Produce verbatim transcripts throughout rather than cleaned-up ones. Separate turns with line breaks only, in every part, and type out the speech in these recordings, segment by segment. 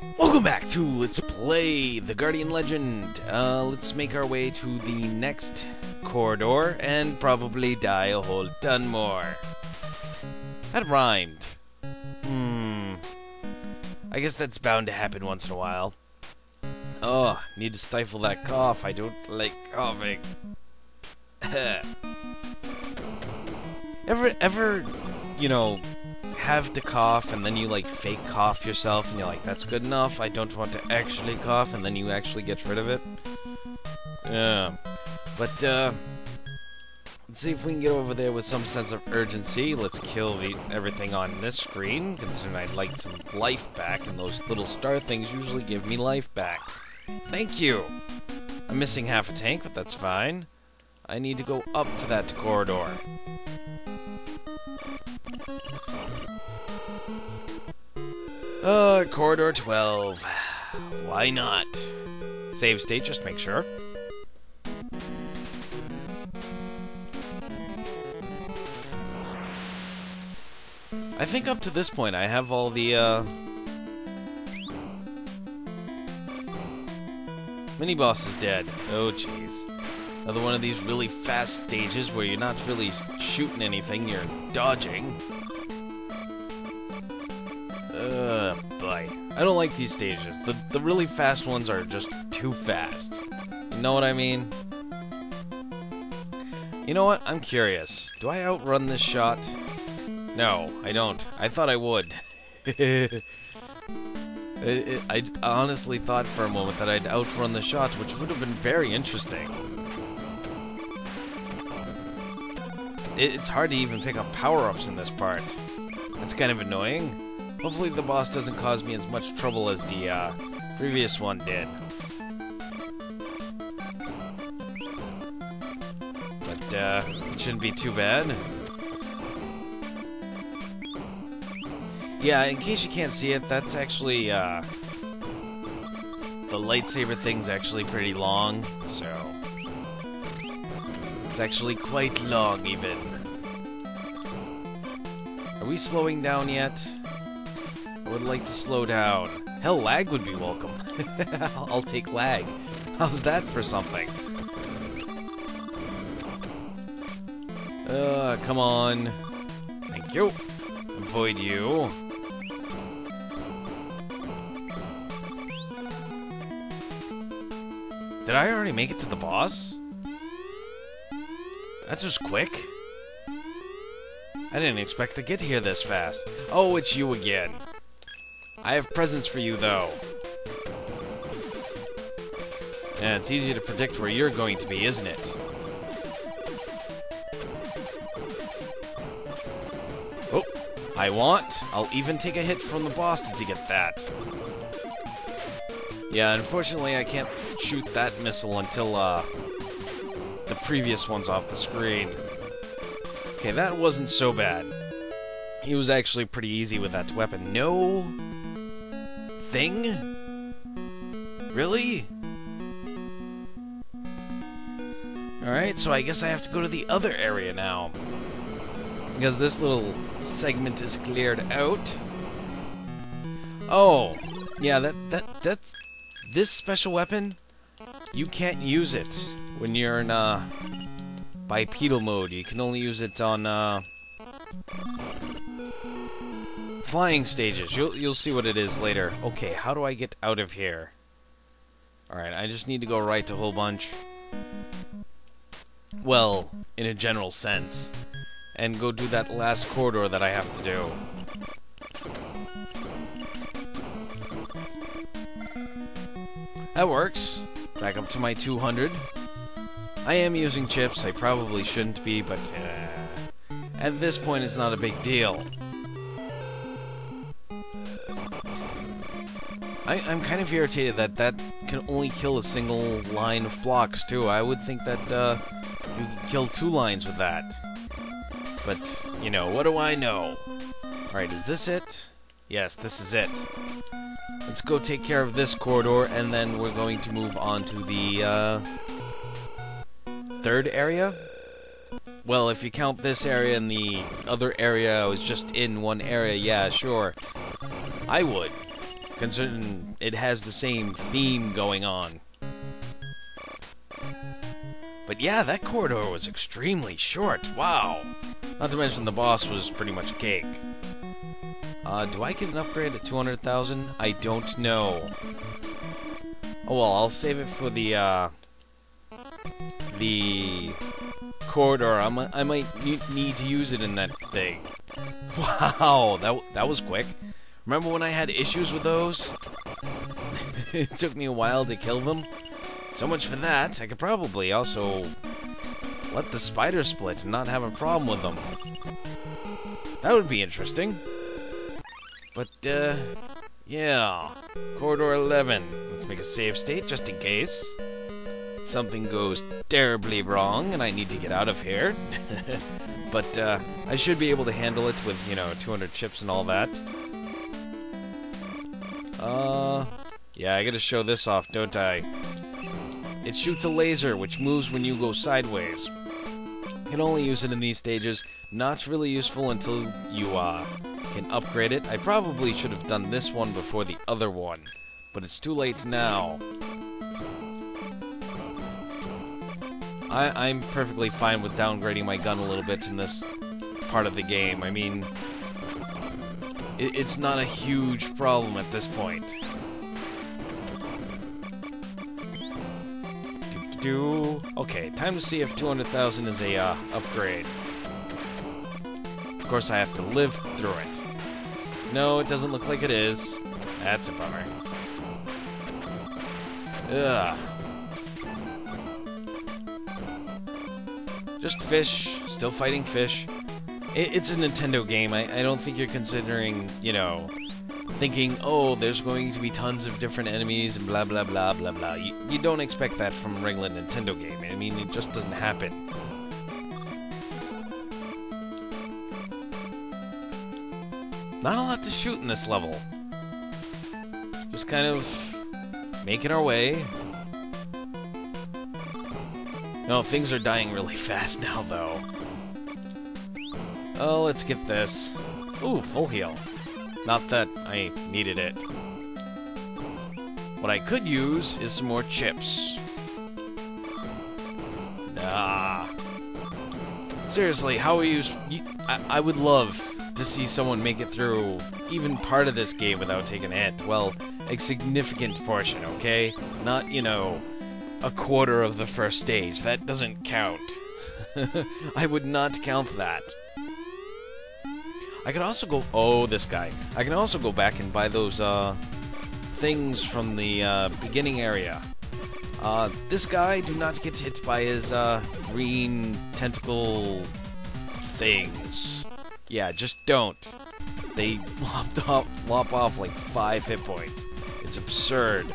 Welcome back to Let's Play The Guardian Legend. Uh, let's make our way to the next corridor and probably die a whole ton more. That rhymed. Hmm. I guess that's bound to happen once in a while. Oh, need to stifle that cough. I don't like coughing. ever, ever, you know, have to cough and then you like fake cough yourself and you're like, that's good enough, I don't want to actually cough, and then you actually get rid of it? Yeah. But, uh, let's see if we can get over there with some sense of urgency. Let's kill the, everything on this screen, considering I'd like some life back, and those little star things usually give me life back. Thank you! I'm missing half a tank, but that's fine. I need to go up for that corridor. Uh, corridor twelve. Why not? Save state, just make sure. I think up to this point I have all the, uh... mini-bosses dead. Oh, jeez. Another one of these really fast stages where you're not really shooting anything, you're dodging. Uh, boy. I don't like these stages. The, the really fast ones are just too fast. You know what I mean? You know what? I'm curious. Do I outrun this shot? No, I don't. I thought I would. it, it, I honestly thought for a moment that I'd outrun the shots, which would have been very interesting. It, it's hard to even pick up power-ups in this part. That's kind of annoying. Hopefully the boss doesn't cause me as much trouble as the uh, previous one did. But uh, it shouldn't be too bad. Yeah, in case you can't see it, that's actually, uh, the lightsaber thing's actually pretty long, so it's actually quite long, even. Are we slowing down yet? I would like to slow down. Hell, lag would be welcome. I'll take lag. How's that for something? Uh, come on. Thank you. Avoid you. Did I already make it to the boss? That was quick. I didn't expect to get here this fast. Oh, it's you again. I have presents for you, though. Yeah, it's easy to predict where you're going to be, isn't it? Oh, I want. I'll even take a hit from the boss to get that. Yeah, unfortunately, I can't shoot that missile until uh, the previous one's off the screen. Okay, that wasn't so bad. He was actually pretty easy with that weapon. No thing? Really? Alright, so I guess I have to go to the other area now. Because this little segment is cleared out. Oh, yeah, that that that's this special weapon. You can't use it when you're in uh, bipedal mode. You can only use it on uh, flying stages. You'll you'll see what it is later. Okay, how do I get out of here? All right, I just need to go right a whole bunch. Well, in a general sense, and go do that last corridor that I have to do. That works. Back up to my two hundred. I am using chips. I probably shouldn't be, but uh, at this point it's not a big deal. I, I'm kind of irritated that that can only kill a single line of blocks, too. I would think that uh, you could kill two lines with that. But, you know, what do I know? Alright, is this it? Yes, this is it. Let's go take care of this corridor, and then we're going to move on to the, uh, third area? Well, if you count this area and the other area I was just in one area, yeah, sure. I would. considering it has the same theme going on. But yeah, that corridor was extremely short. Wow. Not to mention the boss was pretty much cake. Uh, do I get an upgrade at two hundred thousand? I don't know. Oh well, I'll save it for the, uh... the... corridor. I might, I might need to use it in that thing. Wow, that, that was quick. Remember when I had issues with those? It took me a while to kill them. So much for that. I could probably also let the spider split and not have a problem with them. That would be interesting. But, uh, yeah. Corridor eleven. Let's make a save state just in case something goes terribly wrong and I need to get out of here. But, uh, I should be able to handle it with, you know, two hundred chips and all that. Uh, yeah, I gotta show this off, don't I? It shoots a laser, which moves when you go sideways. You can only use it in these stages. Not really useful until you, uh, can upgrade it. I probably should have done this one before the other one, but it's too late now. I, I'm perfectly fine with downgrading my gun a little bit in this part of the game. I mean, it, it's not a huge problem at this point. Do okay, time to see if two hundred thousand is a uh, upgrade. Of course, I have to live through it. No, it doesn't look like it is. That's a bummer. Ugh. Just fish, still fighting fish. It, it's a Nintendo game. I, I don't think you're considering, you know, thinking, oh, there's going to be tons of different enemies and blah, blah, blah, blah, blah. You, you don't expect that from a regular Nintendo game. I mean, it just doesn't happen. Not a lot to shoot in this level. Just kind of making our way. No, things are dying really fast now, though. Oh, let's get this. Ooh, full heal. Not that I needed it. What I could use is some more chips. Ah. Seriously, how are you... you I, I would love to see someone make it through even part of this game without taking a hit. Well, a significant portion, okay? Not, you know, a quarter of the first stage. That doesn't count. I would not count that. I can also go... Oh, this guy. I can also go back and buy those, uh, things from the, uh, beginning area. Uh, this guy, do not get hit by his, uh, green tentacle things. Yeah, just don't. They lop off, lop off like five hit points. It's absurd.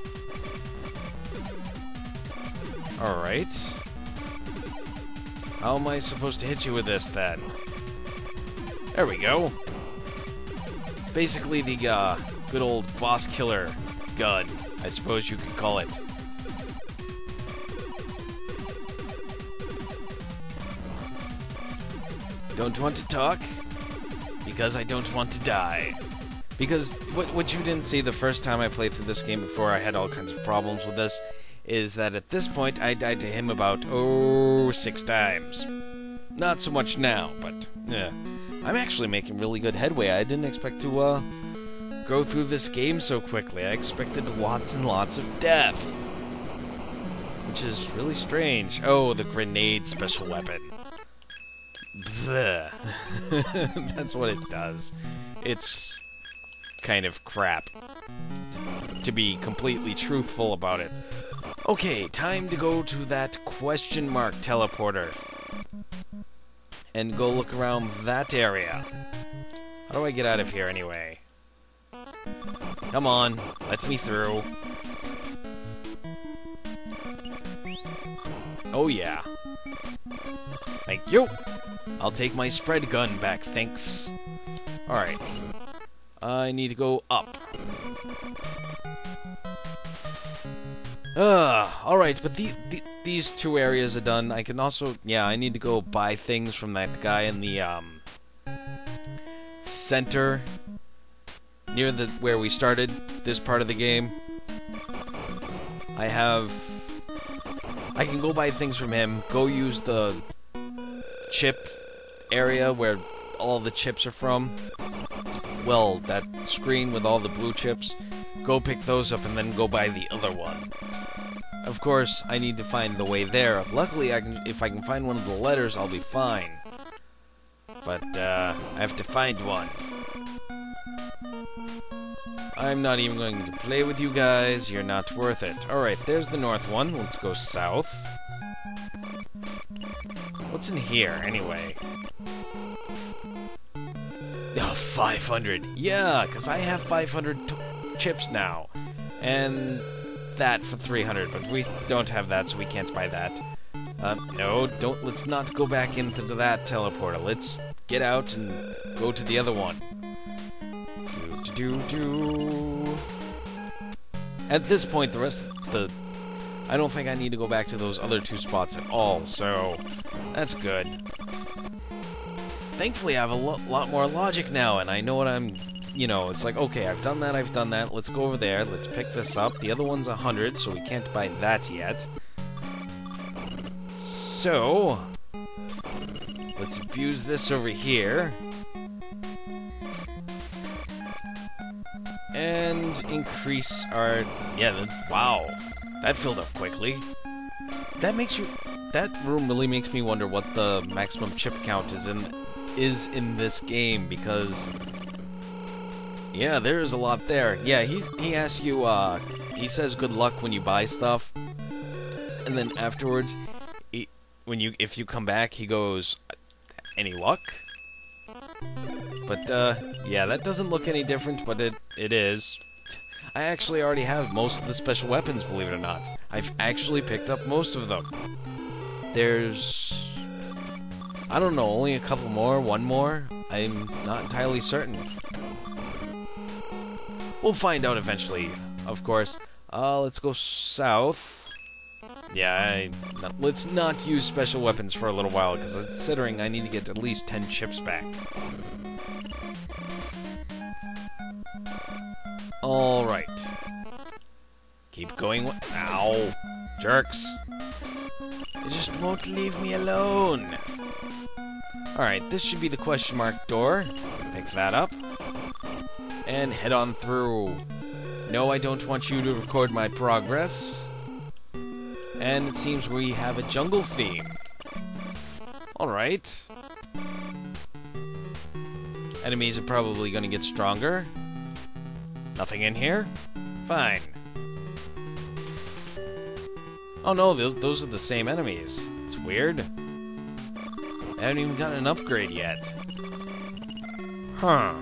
Alright. How am I supposed to hit you with this, then? There we go. Basically the, uh, good old boss killer gun, I suppose you could call it. Don't want to talk, because I don't want to die. Because what, what you didn't see the first time I played through this game before I had all kinds of problems with this, is that at this point I died to him about, oh, six times. Not so much now, but, yeah. I'm actually making really good headway. I didn't expect to, uh, go through this game so quickly. I expected lots and lots of death. Which is really strange. Oh, the grenade special weapon. Bleh. That's what it does. It's kind of crap, to be completely truthful about it. Okay, time to go to that question mark teleporter. And go look around that area. How do I get out of here anyway? Come on, let me through. Oh yeah. Thank you. I'll take my spread gun back, thanks. Alright. I need to go up. Uh, alright, but the, the, these two areas are done. I can also... Yeah, I need to go buy things from that guy in the, um... center near the where we started this part of the game. I have... I can go buy things from him, go use the chip area where all the chips are from. Well, that screen with all the blue chips. Go pick those up and then go buy the other one. Of course, I need to find the way there. Luckily, I can, if I can find one of the letters, I'll be fine. But, uh, I have to find one. I'm not even going to play with you guys. You're not worth it. Alright, there's the north one. Let's go south. What's in here, anyway? Oh, five hundred. Yeah, because I have five hundred t chips now. And that for three hundred, but we don't have that, so we can't buy that. Uh, no, don't. Let's not go back into that teleporter. Let's get out and go to the other one. Do, do, do. At this point, the rest of the... I don't think I need to go back to those other two spots at all, so that's good. Thankfully, I have a lo lot more logic now, and I know what I'm... You know, it's like, okay, I've done that, I've done that, let's go over there, let's pick this up. The other one's one hundred, so we can't buy that yet. So... let's abuse this over here. And increase our... Yeah, the, wow. That filled up quickly. That makes you... That room really makes me wonder what the maximum chip count is in is in this game, because... Yeah, there is a lot there. Yeah, he, he asks you, uh... he says good luck when you buy stuff. And then afterwards, he, when you if you come back, he goes, any luck? But, uh, yeah, that doesn't look any different, but it, it is. I actually already have most of the special weapons, believe it or not. I've actually picked up most of them. There's... I don't know, only a couple more, one more? I'm not entirely certain. We'll find out eventually, of course. Uh, let's go south. Yeah, I, no, let's not use special weapons for a little while, because considering I need to get at least ten chips back. Alright. Keep going. Ow. Jerks. They just won't leave me alone. Alright, this should be the question mark door. Pick that up. And head on through. No, I don't want you to record my progress. And it seems we have a jungle theme. Alright. Enemies are probably going to get stronger. Nothing in here? Fine. Oh no, those, those are the same enemies. It's weird. I haven't even gotten an upgrade yet. Huh.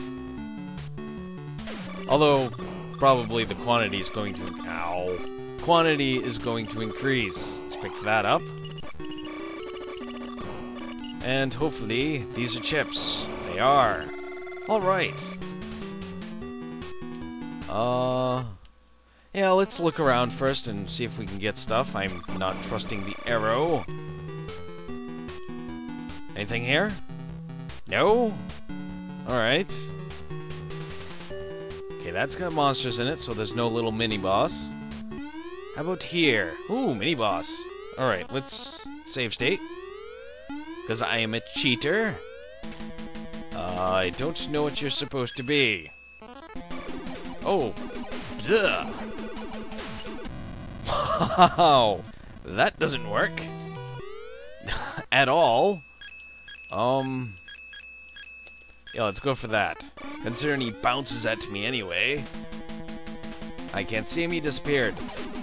Although, probably the quantity is going to... Ow. Quantity is going to increase. Let's pick that up. And hopefully, these are chips. They are. Alright. Uh... Yeah, let's look around first and see if we can get stuff. I'm not trusting the arrow. Anything here? No? Alright. Okay, that's got monsters in it, so there's no little mini-boss. How about here? Ooh, mini-boss. Alright, let's save state. Because I am a cheater. Uh, I don't know what you're supposed to be. Oh. Duh. Wow. That doesn't work. At all. Um... Yeah, let's go for that. Considering he bounces at me anyway. I can't see him, he disappeared.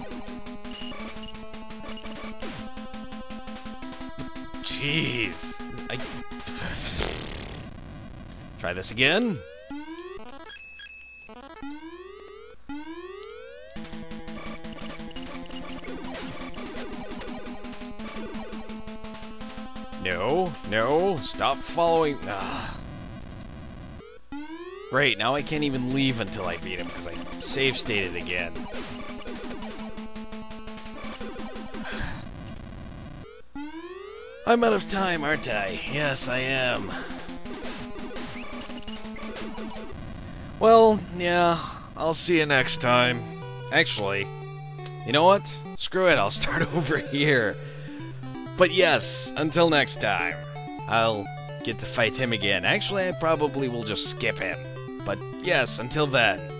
Jeez. I... Try this again. No, no, stop following. Ugh. Great, now I can't even leave until I beat him because I save stated again. I'm out of time, aren't I? Yes, I am. Well, yeah, I'll see you next time. Actually, you know what? Screw it, I'll start over here. But yes, until next time, I'll get to fight him again. Actually, I probably will just skip him. But yes, until then.